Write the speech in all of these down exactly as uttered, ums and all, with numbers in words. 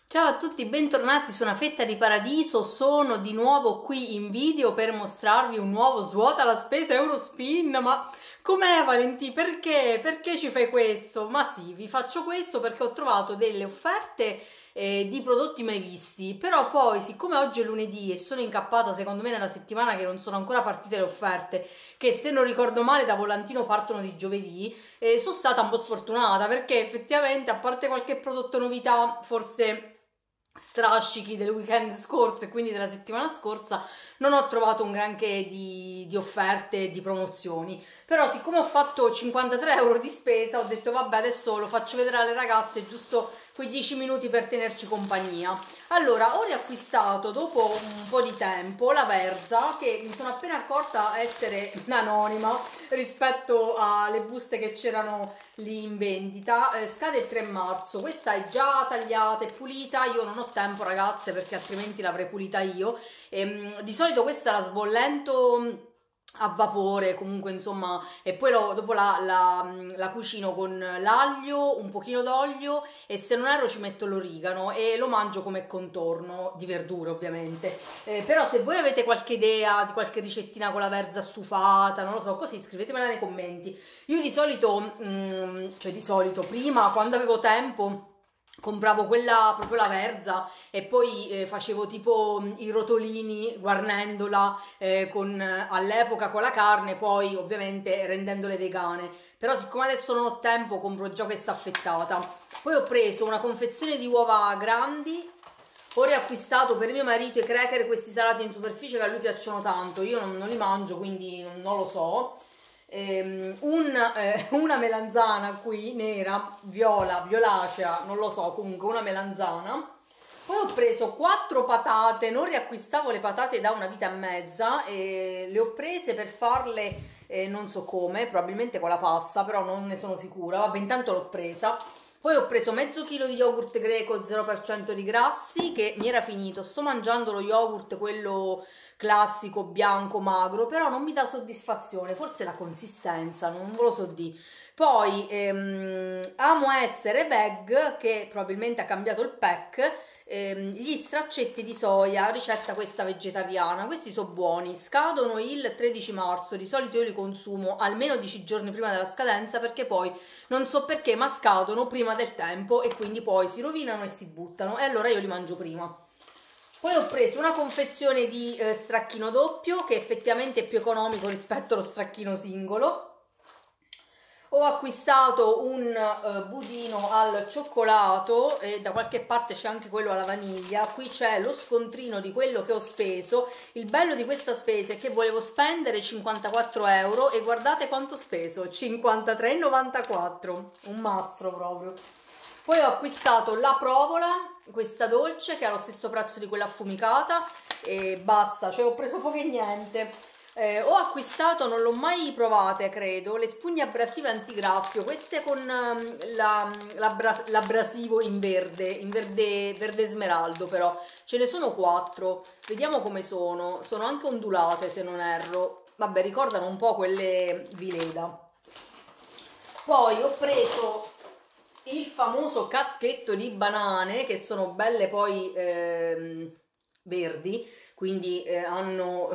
Ciao a tutti, bentornati su Una Fetta di Paradiso. Sono di nuovo qui in video per mostrarvi un nuovo svuota la spesa Eurospin. Ma com'è, Valentì? Perché? Perché ci fai questo? Ma sì, vi faccio questo perché ho trovato delle offerte eh, di prodotti mai visti. Però poi, siccome oggi è lunedì e sono incappata secondo me nella settimana che non sono ancora partite le offerte, che se non ricordo male da volantino partono di giovedì, eh, sono stata un po' sfortunata perché effettivamente, a parte qualche prodotto novità, forse strascichi del weekend scorso e quindi della settimana scorsa, non ho trovato un granché di, di offerte e di promozioni. Però siccome ho fatto cinquantatré euro di spesa, ho detto vabbè, adesso lo faccio vedere alle ragazze, giusto quei dieci minuti per tenerci compagnia. Allora, ho riacquistato dopo un po' di tempo la Verza, che mi sono appena accorta essere anonima rispetto alle buste che c'erano lì in vendita. Eh, scade il tre marzo, questa è già tagliata e pulita. Io non ho tempo, ragazze, perché altrimenti l'avrei pulita io. E, di solito questa la sbollento a vapore, comunque, insomma, e poi lo, dopo la, la, la cucino con l'aglio, un pochino d'olio e, se non erro, ci metto l'origano e lo mangio come contorno di verdure, ovviamente. Eh, però se voi avete qualche idea di qualche ricettina con la verza stufata, non lo so, così scrivetemela nei commenti. Io di solito, mm, cioè di solito, prima, quando avevo tempo, compravo quella, proprio la verza, e poi eh, facevo tipo mh, i rotolini guarnendola eh, con, all'epoca con la carne, poi ovviamente rendendole vegane. Però siccome adesso non ho tempo, compro già questa affettata. Poi ho preso una confezione di uova grandi. Ho riacquistato per mio marito i cracker, questi salati in superficie che a lui piacciono tanto. Io non, non li mangio, quindi non, non lo so. Um, un, eh, una melanzana qui nera, viola, violacea, non lo so, comunque una melanzana. Poi ho preso quattro patate, non riacquistavo le patate da una vita e mezza e le ho prese per farle eh, non so come, probabilmente con la pasta, però non ne sono sicura. Vabbè, intanto l'ho presa. Poi ho preso mezzo chilo di yogurt greco zero per cento di grassi, che mi era finito. Sto mangiando lo yogurt, quello classico, bianco, magro, però non mi dà soddisfazione, forse la consistenza, non ve lo so di. Poi ehm, amo essere veg, che probabilmente ha cambiato il pack, ehm, gli straccetti di soia, ricetta questa vegetariana. Questi sono buoni, scadono il tredici marzo, di solito io li consumo almeno dieci giorni prima della scadenza, perché poi non so perché, ma scadono prima del tempo e quindi poi si rovinano e si buttano, e allora io li mangio prima. Poi ho preso una confezione di eh, stracchino doppio, che effettivamente è più economico rispetto allo stracchino singolo. Ho acquistato un uh, budino al cioccolato e da qualche parte c'è anche quello alla vaniglia. Qui c'è lo scontrino di quello che ho speso. Il bello di questa spesa è che volevo spendere cinquantaquattro euro e guardate quanto ho speso, cinquantatré e novantaquattro, un mastro proprio. Poi ho acquistato la provola, questa dolce, che ha lo stesso prezzo di quella affumicata, e basta, cioè ho preso poco e niente. Eh, ho acquistato, non l'ho mai provate credo, le spugne abrasive antigraffio, queste con um, l'abrasivo in verde, in verde, verde smeraldo. Però ce ne sono quattro, vediamo come sono, sono anche ondulate se non erro, vabbè, ricordano un po' quelle Vileda. Poi ho preso il famoso caschetto di banane, che sono belle poi ehm, verdi, quindi eh, hanno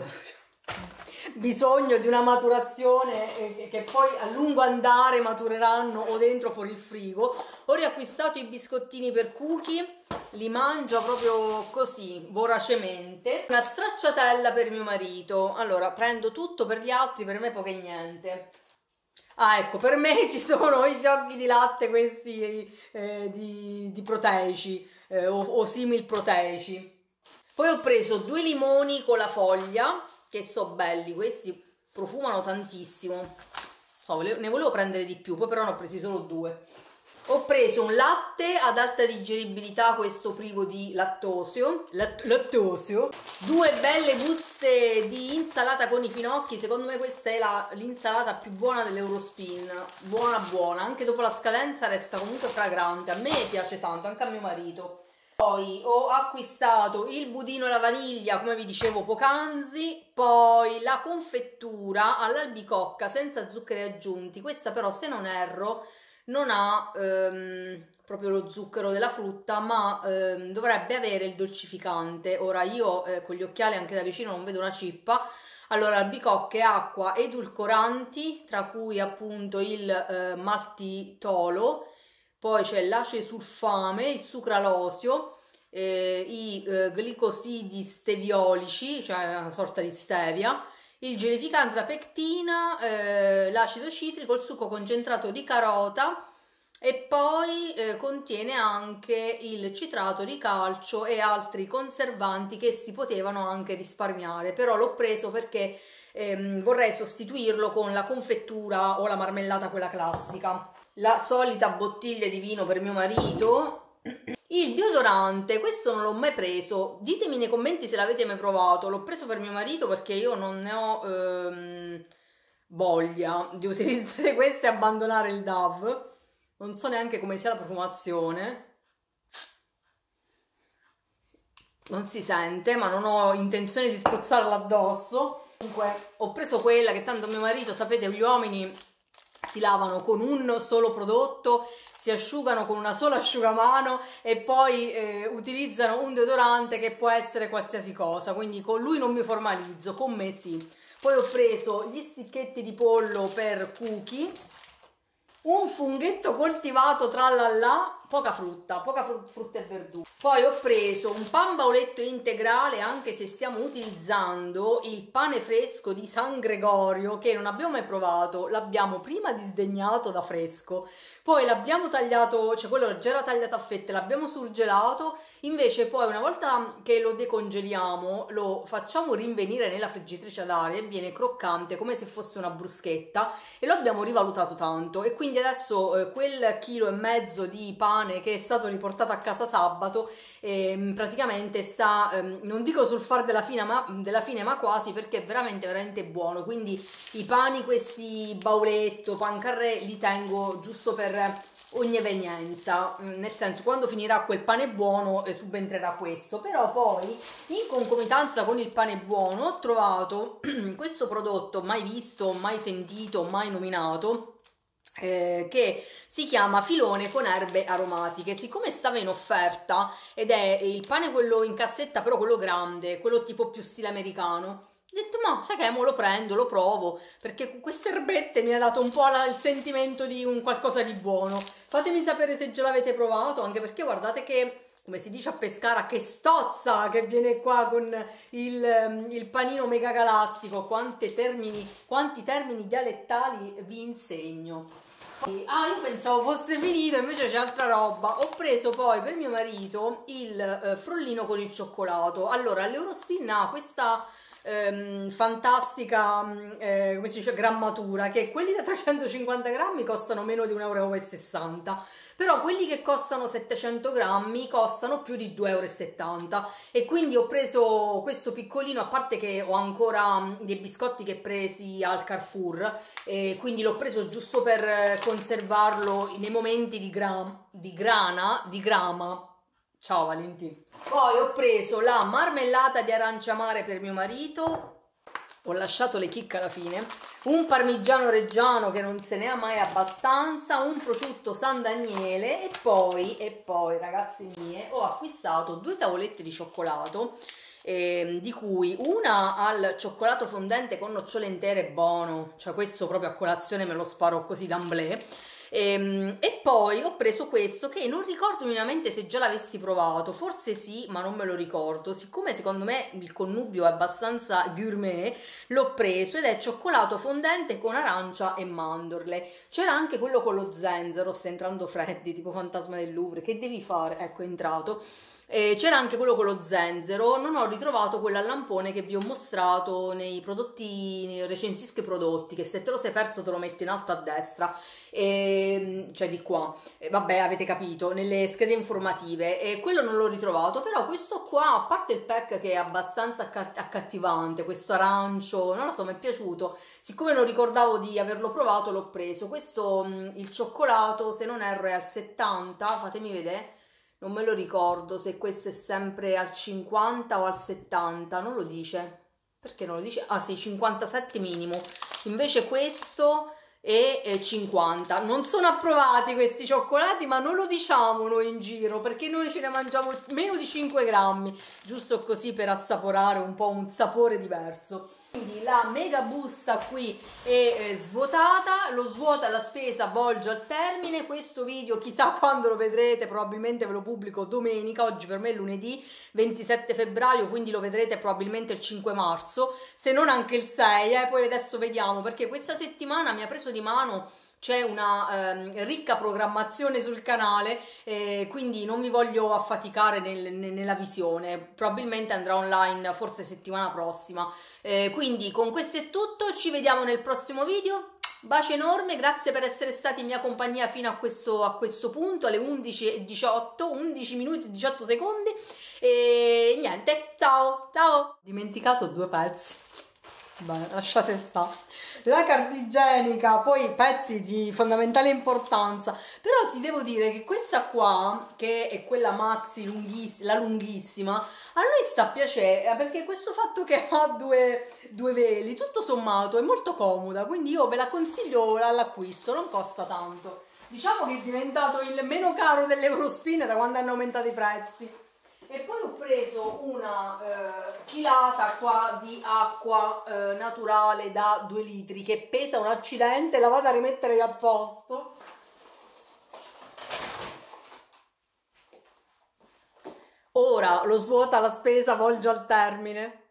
bisogno di una maturazione eh, che poi a lungo andare matureranno o dentro o fuori il frigo. Ho riacquistato i biscottini per cookie, li mangio proprio così voracemente. Una stracciatella per mio marito. Allora, prendo tutto per gli altri, per me poco e niente. Ah, ecco, per me ci sono i fiocchi di latte, questi eh, di, di proteici eh, o, o simil proteici. Poi ho preso due limoni con la foglia, che so belli, questi profumano tantissimo. So, ne volevo prendere di più, poi però ne ho presi solo due. Ho preso un latte ad alta digeribilità, questo privo di lattosio, latt lattosio. Due belle buste di insalata con i finocchi, secondo me questa è l'insalata più buona dell'Eurospin, buona buona, anche dopo la scadenza resta comunque fragrante, a me piace tanto, anche a mio marito. Poi ho acquistato il budino alla vaniglia, come vi dicevo poc'anzi, poi la confettura all'albicocca senza zuccheri aggiunti, questa però, se non erro, non ha ehm, proprio lo zucchero della frutta, ma ehm, dovrebbe avere il dolcificante. Ora io eh, con gli occhiali anche da vicino non vedo una cippa. Allora, albicocche, acqua, edulcoranti, tra cui appunto il eh, maltitolo, poi c'è l'acesulfame, il sucralosio, eh, i eh, glicosidi steviolici, cioè una sorta di stevia, il gelificante, la pectina, eh, l'acido citrico, il succo concentrato di carota e poi eh, contiene anche il citrato di calcio e altri conservanti che si potevano anche risparmiare, però l'ho preso perché ehm, vorrei sostituirlo con la confettura o la marmellata quella classica. La solita bottiglia di vino per mio marito. Il deodorante, questo non l'ho mai preso, ditemi nei commenti se l'avete mai provato. L'ho preso per mio marito perché io non ne ho ehm, voglia di utilizzare questo e abbandonare il Dove. Non so neanche come sia la profumazione, non si sente, ma non ho intenzione di spruzzarla addosso. Comunque ho preso quella che tanto mio marito, sapete, gli uomini si lavano con un solo prodotto, si asciugano con una sola asciugamano e poi eh, utilizzano un deodorante che può essere qualsiasi cosa, quindi con lui non mi formalizzo, con me sì. Poi ho preso gli sticchetti di pollo per cookie, un funghetto coltivato tralala, poca frutta, poca frutta e verdura. Poi ho preso un pan bauletto integrale, anche se stiamo utilizzando il pane fresco di San Gregorio, che non abbiamo mai provato, l'abbiamo prima disdegnato da fresco, poi l'abbiamo tagliato, cioè quello già era tagliato a fette, l'abbiamo surgelato, invece poi una volta che lo decongeliamo lo facciamo rinvenire nella friggitrice ad aria e viene croccante come se fosse una bruschetta e lo abbiamo rivalutato tanto e quindi adesso eh, quel chilo e mezzo di pane che è stato riportato a casa sabato eh, praticamente sta, eh, non dico sul far della fine, ma, della fine ma quasi, perché è veramente veramente buono. Quindi i pani, questi bauletto, pan carré, li tengo giusto per ogni evenienza, nel senso quando finirà quel pane buono eh, subentrerà questo. Però poi in concomitanza con il pane buono ho trovato questo prodotto mai visto, mai sentito, mai nominato, Eh, che si chiama filone con erbe aromatiche. Siccome stava in offerta ed è il pane quello in cassetta, però quello grande, quello tipo più stile americano, ho detto ma sai che mo lo prendo, lo provo, perché con queste erbette mi ha dato un po' la, il sentimento di un qualcosa di buono. Fatemi sapere se già l'avete provato, anche perché guardate che, come si dice a Pescara, che stozza che viene qua con il, il panino mega galattico. Quanti termini, quanti termini dialettali vi insegno. Ah, io pensavo fosse finito, invece c'è altra roba. Ho preso poi per mio marito il eh, frollino con il cioccolato. Allora, l'Eurospin ha questa ehm, fantastica eh, come si dice, grammatura, che quelli da trecentocinquanta grammi costano meno di un euro e sessanta euro, però quelli che costano settecento grammi costano più di due euro e settanta euro, e quindi ho preso questo piccolino, a parte che ho ancora dei biscotti che presi al Carrefour, e quindi l'ho preso giusto per conservarlo nei momenti di, gra di grana, di grama. Ciao Valentino. Poi ho preso la marmellata di arancia amare per mio marito, ho lasciato le chicche alla fine, un parmigiano reggiano che non se ne ha mai abbastanza, un prosciutto San Daniele e poi, e poi ragazzi mie, ho acquistato due tavolette di cioccolato, eh, di cui una al cioccolato fondente con nocciole intere, buono, cioè questo proprio a colazione me lo sparo così d'amblè. E, e poi ho preso questo che non ricordo minimamente se già l'avessi provato, forse sì, ma non me lo ricordo. Siccome secondo me il connubio è abbastanza gourmet, l'ho preso ed è cioccolato fondente con arancia e mandorle. C'era anche quello con lo zenzero, sta entrando Freddy, tipo Fantasma del Louvre, che devi fare? Ecco, è entrato. Eh, c'era anche quello con lo zenzero, non ho ritrovato quello al lampone che vi ho mostrato nei prodotti, recensisco i prodotti, che se te lo sei perso te lo metto in alto a destra, e, cioè di qua, e, vabbè avete capito, nelle schede informative, e quello non l'ho ritrovato. Però questo qua, a parte il pack che è abbastanza accat accattivante, questo arancio, non lo so, mi è piaciuto, siccome non ricordavo di averlo provato l'ho preso. Questo, il cioccolato, se non erro è al settanta, fatemi vedere, non me lo ricordo se questo è sempre al cinquanta o al settanta, non lo dice. Perché non lo dice? Ah sì, cinquantasette minimo. Invece questo e cinquanta. Non sono approvati questi cioccolati, ma non lo diciamo noi in giro perché noi ce ne mangiamo meno di cinque grammi, giusto così per assaporare un po' un sapore diverso. Quindi la mega busta qui è eh, svuotata, lo svuota la spesa volge al termine. Questo video chissà quando lo vedrete, probabilmente ve lo pubblico domenica, oggi per me è lunedì ventisette febbraio, quindi lo vedrete probabilmente il cinque marzo, se non anche il sei, eh, poi adesso vediamo, perché questa settimana mi ha preso di mano, c'è una ehm, ricca programmazione sul canale, eh, quindi non mi voglio affaticare nel, nella visione, probabilmente andrà online forse settimana prossima. Eh, quindi con questo è tutto, ci vediamo nel prossimo video. Bacio enorme, grazie per essere stati in mia compagnia fino a questo, a questo punto, alle undici e diciotto, undici minuti e diciotto secondi. E niente, ciao, ciao! Ho dimenticato due pezzi. Beh, lasciate stare. La carta igienica, poi pezzi di fondamentale importanza. Però ti devo dire che questa qua, che è quella maxi lunghissima, la lunghissima, a noi sta a piacere, perché questo fatto che ha due, due veli, tutto sommato, è molto comoda, quindi io ve la consiglio all'acquisto, non costa tanto. Diciamo che è diventato il meno caro dell'Eurospin da quando hanno aumentato i prezzi. E poi ho preso una eh, chilata qua di acqua eh, naturale da due litri che pesa un accidente, la vado a rimettere a posto. Ora lo svuota la spesa volge al termine.